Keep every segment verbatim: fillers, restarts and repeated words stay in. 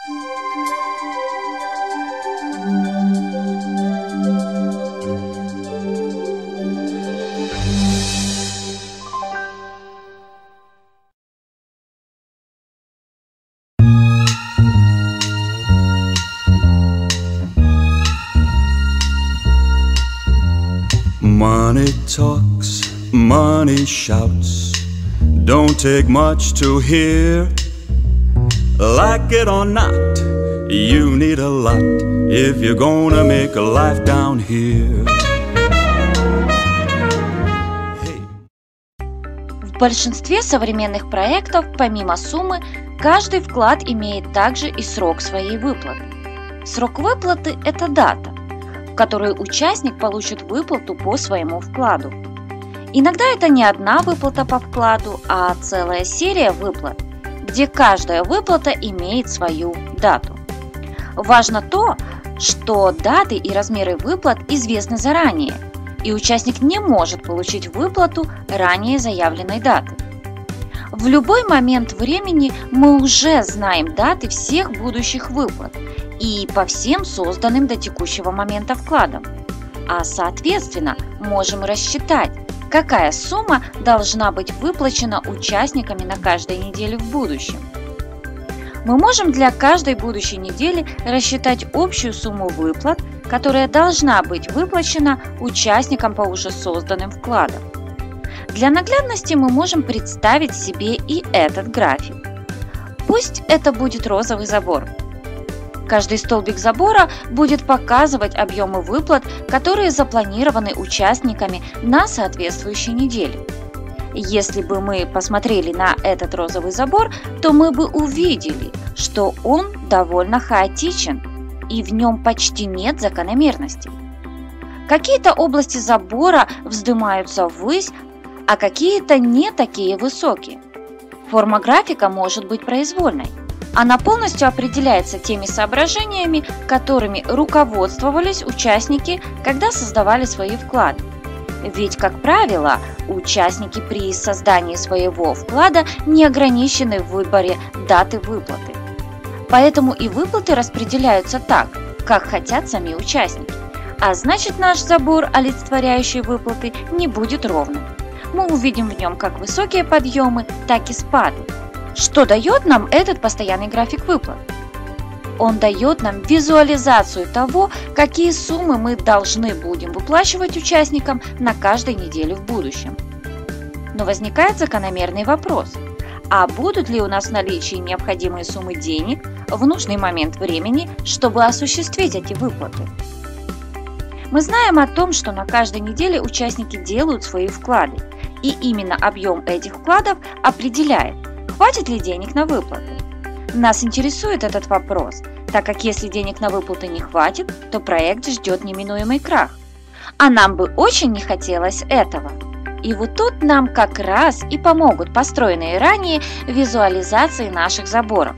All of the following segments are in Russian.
Money talks, money shouts, don't take much to hear. Like it or not, you need a lot if you're gonna make a life down here. Hey. В большинстве современных проектов, помимо суммы, каждый вклад имеет также и срок своей выплаты. Срок выплаты – это дата, в которой участник получит выплату по своему вкладу. Иногда это не одна выплата по вкладу, а целая серия выплат, где каждая выплата имеет свою дату. Важно то, что даты и размеры выплат известны заранее, и участник не может получить выплату ранее заявленной даты. В любой момент времени мы уже знаем даты всех будущих выплат и по всем созданным до текущего момента вкладам, а соответственно можем рассчитать, какая сумма должна быть выплачена участниками на каждой неделе в будущем. Мы можем для каждой будущей недели рассчитать общую сумму выплат, которая должна быть выплачена участникам по уже созданным вкладам. Для наглядности мы можем представить себе и этот график. Пусть это будет розовый забор. Каждый столбик забора будет показывать объемы выплат, которые запланированы участниками на соответствующей неделе. Если бы мы посмотрели на этот розовый забор, то мы бы увидели, что он довольно хаотичен и в нем почти нет закономерностей. Какие-то области забора вздымаются ввысь, а какие-то не такие высокие. Форма графика может быть произвольной. Она полностью определяется теми соображениями, которыми руководствовались участники, когда создавали свои вклады. Ведь, как правило, участники при создании своего вклада не ограничены в выборе даты выплаты. Поэтому и выплаты распределяются так, как хотят сами участники. А значит, наш забор, олицетворяющий выплаты, не будет ровным. Мы увидим в нем как высокие подъемы, так и спады. Что дает нам этот постоянный график выплат? Он дает нам визуализацию того, какие суммы мы должны будем выплачивать участникам на каждой неделе в будущем. Но возникает закономерный вопрос: а будут ли у нас в наличии необходимые суммы денег в нужный момент времени, чтобы осуществить эти выплаты? Мы знаем о том, что на каждой неделе участники делают свои вклады, и именно объем этих вкладов определяет, хватит ли денег на выплаты. Нас интересует этот вопрос, так как если денег на выплаты не хватит, то проект ждет неминуемый крах. А нам бы очень не хотелось этого. И вот тут нам как раз и помогут построенные ранее визуализации наших заборов.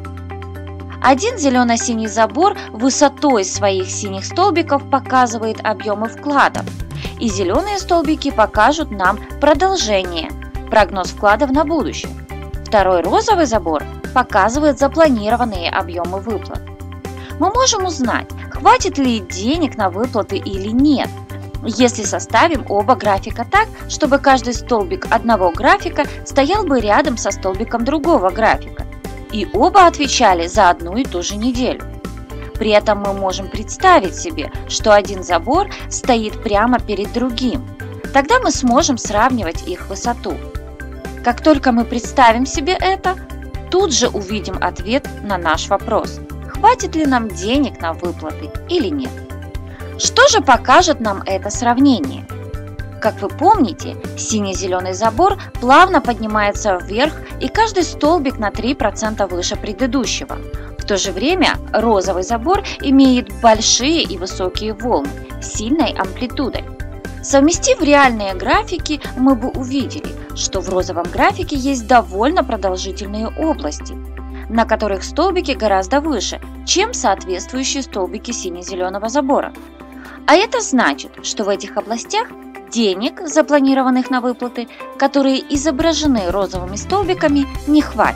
Один зелено-синий забор высотой своих синих столбиков показывает объемы вкладов, и зеленые столбики покажут нам продолжение, прогноз вкладов на будущее. Второй розовый забор показывает запланированные объемы выплат. Мы можем узнать, хватит ли денег на выплаты или нет, если составим оба графика так, чтобы каждый столбик одного графика стоял бы рядом со столбиком другого графика, и оба отвечали за одну и ту же неделю. При этом мы можем представить себе, что один забор стоит прямо перед другим. Тогда мы сможем сравнивать их высоту. Как только мы представим себе это, тут же увидим ответ на наш вопрос: хватит ли нам денег на выплаты или нет. Что же покажет нам это сравнение? Как вы помните, синий-зеленый забор плавно поднимается вверх, и каждый столбик на три процента выше предыдущего. В то же время розовый забор имеет большие и высокие волны с сильной амплитудой. Совместив реальные графики, мы бы увидели, что в розовом графике есть довольно продолжительные области, на которых столбики гораздо выше, чем соответствующие столбики сине-зеленого забора. А это значит, что в этих областях денег, запланированных на выплаты, которые изображены розовыми столбиками, не хватит.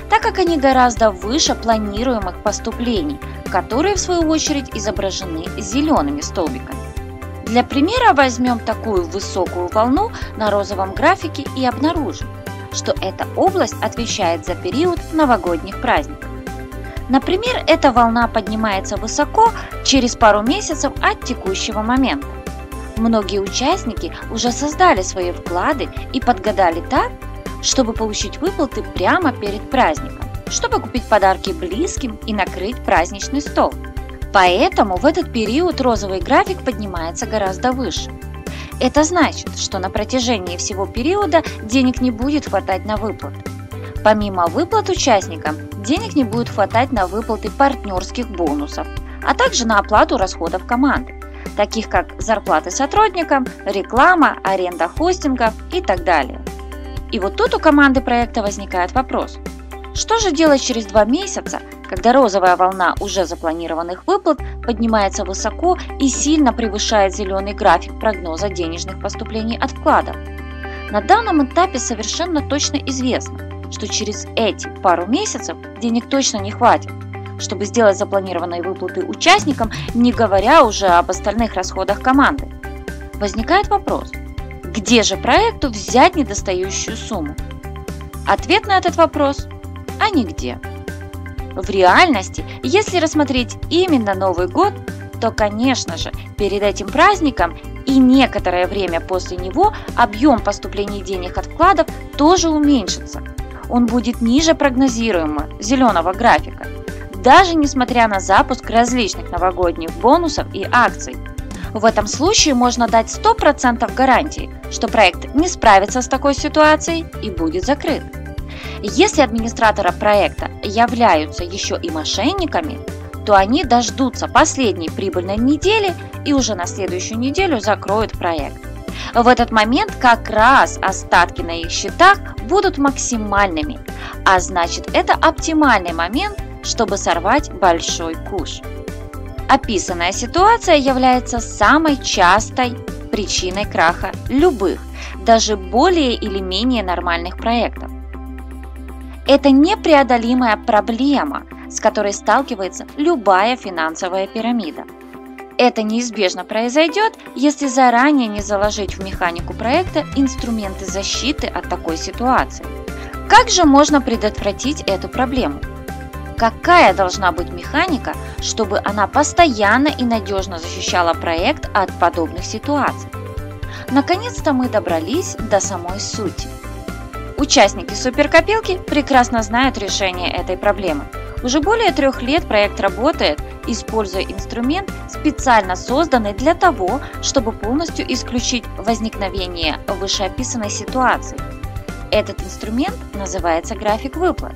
так как они гораздо выше планируемых поступлений, которые в свою очередь изображены зелеными столбиками. Для примера возьмем такую высокую волну на розовом графике и обнаружим, что эта область отвечает за период новогодних праздников. Например, эта волна поднимается высоко через пару месяцев от текущего момента. Многие участники уже создали свои вклады и подгадали так, чтобы получить выплаты прямо перед праздником, чтобы купить подарки близким и накрыть праздничный стол. Поэтому в этот период розовый график поднимается гораздо выше. Это значит, что на протяжении всего периода денег не будет хватать на выплаты. Помимо выплат участникам, денег не будет хватать на выплаты партнерских бонусов, а также на оплату расходов команды, таких как зарплаты сотрудникам, реклама, аренда хостингов и так далее. И вот тут у команды проекта возникает вопрос: что же делать через два месяца, когда розовая волна уже запланированных выплат поднимается высоко и сильно превышает зеленый график прогноза денежных поступлений от вкладов? На данном этапе совершенно точно известно, что через эти пару месяцев денег точно не хватит, чтобы сделать запланированные выплаты участникам, не говоря уже об остальных расходах команды. Возникает вопрос: где же проекту взять недостающую сумму? Ответ на этот вопрос – а нигде. В реальности, если рассмотреть именно Новый год, то, конечно же, перед этим праздником и некоторое время после него объем поступлений денег от вкладов тоже уменьшится. Он будет ниже прогнозируемого зеленого графика, даже несмотря на запуск различных новогодних бонусов и акций. В этом случае можно дать сто процентов гарантии, что проект не справится с такой ситуацией и будет закрыт. Если администраторы проекта являются еще и мошенниками, то они дождутся последней прибыльной недели и уже на следующую неделю закроют проект. В этот момент как раз остатки на их счетах будут максимальными, а значит, это оптимальный момент, чтобы сорвать большой куш. Описанная ситуация является самой частой причиной краха любых, даже более или менее нормальных проектов. Это непреодолимая проблема, с которой сталкивается любая финансовая пирамида. Это неизбежно произойдет, если заранее не заложить в механику проекта инструменты защиты от такой ситуации. Как же можно предотвратить эту проблему? Какая должна быть механика, чтобы она постоянно и надежно защищала проект от подобных ситуаций? Наконец-то мы добрались до самой сути. Участники суперкопилки прекрасно знают решение этой проблемы. Уже более трех лет проект работает, используя инструмент, специально созданный для того, чтобы полностью исключить возникновение вышеописанной ситуации. Этот инструмент называется график выплат.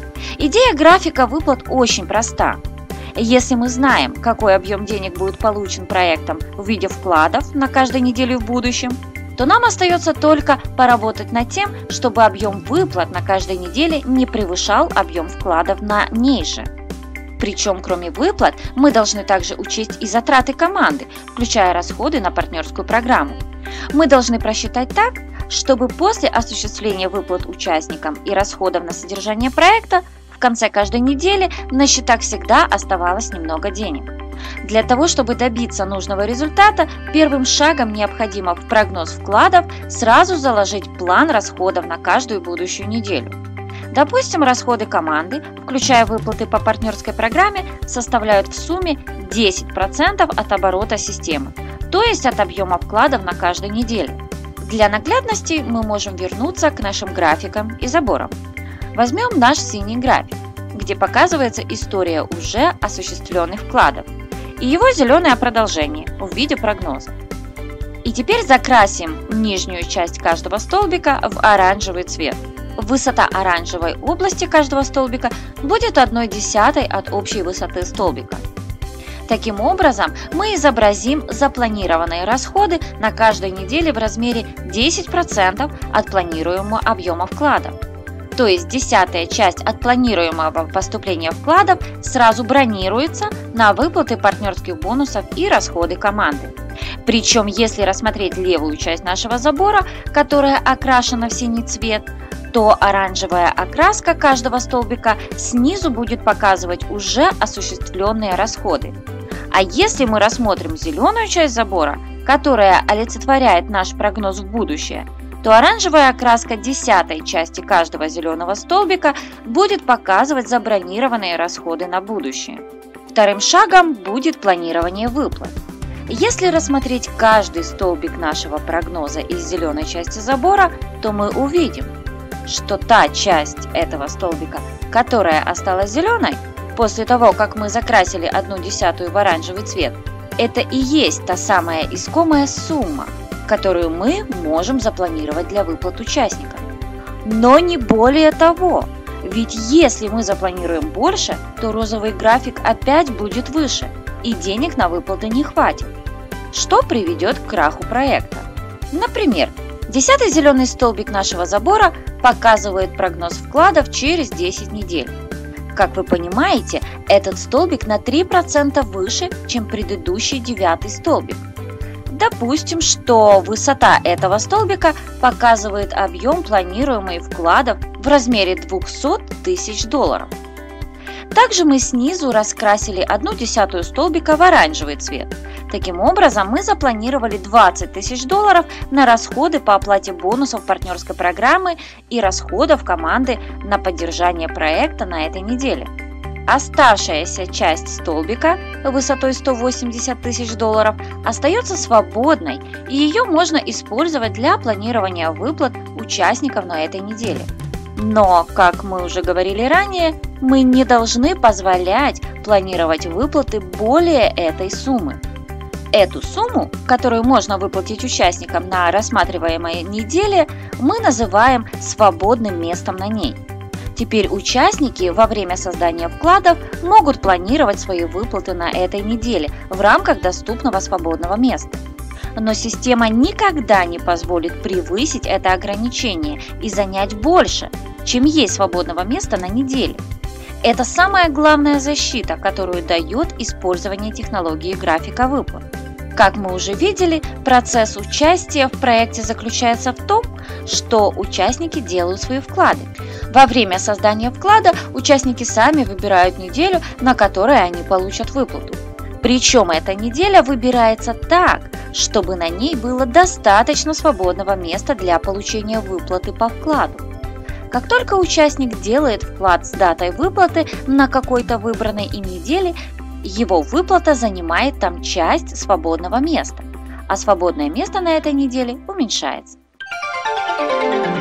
Идея графика выплат очень проста. Если мы знаем, какой объем денег будет получен проектом в виде вкладов на каждой неделе в будущем, то нам остается только поработать над тем, чтобы объем выплат на каждой неделе не превышал объем вкладов на ней же. Причем, кроме выплат, мы должны также учесть и затраты команды, включая расходы на партнерскую программу. Мы должны просчитать так, чтобы после осуществления выплат участникам и расходов на содержание проекта в конце каждой недели на счетах всегда оставалось немного денег. Для того, чтобы добиться нужного результата, первым шагом необходимо в прогноз вкладов сразу заложить план расходов на каждую будущую неделю. Допустим, расходы команды, включая выплаты по партнерской программе, составляют в сумме десять процентов от оборота системы, то есть от объема вкладов на каждой неделе. Для наглядности мы можем вернуться к нашим графикам и заборам. Возьмем наш синий график, где показывается история уже осуществленных вкладов, и его зеленое продолжение в виде прогноза. И теперь закрасим нижнюю часть каждого столбика в оранжевый цвет. Высота оранжевой области каждого столбика будет одной десятой от общей высоты столбика. Таким образом, мы изобразим запланированные расходы на каждой неделе в размере десять процентов от планируемого объема вкладов. То есть десятая часть от планируемого поступления вкладов сразу бронируется на выплаты партнерских бонусов и расходы команды. Причем, если рассмотреть левую часть нашего забора, которая окрашена в синий цвет, то оранжевая окраска каждого столбика снизу будет показывать уже осуществленные расходы. А если мы рассмотрим зеленую часть забора, которая олицетворяет наш прогноз в будущее, то оранжевая окраска десятой части каждого зеленого столбика будет показывать забронированные расходы на будущее. Вторым шагом будет планирование выплат. Если рассмотреть каждый столбик нашего прогноза из зеленой части забора, то мы увидим, что та часть этого столбика, которая осталась зеленой, после того, как мы закрасили одну десятую в оранжевый цвет, это и есть та самая искомая сумма, которую мы можем запланировать для выплат участникам. Но не более того, ведь если мы запланируем больше, то розовый график опять будет выше, и денег на выплаты не хватит, что приведет к краху проекта. Например, десятый зеленый столбик нашего забора показывает прогноз вкладов через десять недель. Как вы понимаете, этот столбик на три процента выше, чем предыдущий девятый столбик. Допустим, что высота этого столбика показывает объем планируемых вкладов в размере двухсот тысяч долларов. Также мы снизу раскрасили одну десятую столбика в оранжевый цвет. Таким образом, мы запланировали двадцать тысяч долларов на расходы по оплате бонусов партнерской программы и расходов команды на поддержание проекта на этой неделе. Оставшаяся часть столбика высотой сто восемьдесят тысяч долларов остается свободной, и ее можно использовать для планирования выплат участников на этой неделе. Но, как мы уже говорили ранее, мы не должны позволять планировать выплаты более этой суммы. Эту сумму, которую можно выплатить участникам на рассматриваемой неделе, мы называем свободным местом на ней. Теперь участники во время создания вкладов могут планировать свои выплаты на этой неделе в рамках доступного свободного места. Но система никогда не позволит превысить это ограничение и занять больше, чем есть свободного места на неделе. Это самая главная защита, которую дает использование технологии графика выплат. Как мы уже видели, процесс участия в проекте заключается в том, что участники делают свои вклады. Во время создания вклада участники сами выбирают неделю, на которой они получат выплату. Причем эта неделя выбирается так, чтобы на ней было достаточно свободного места для получения выплаты по вкладу. Как только участник делает вклад с датой выплаты на какой-то выбранной им неделе, его выплата занимает там часть свободного места, а свободное место на этой неделе уменьшается.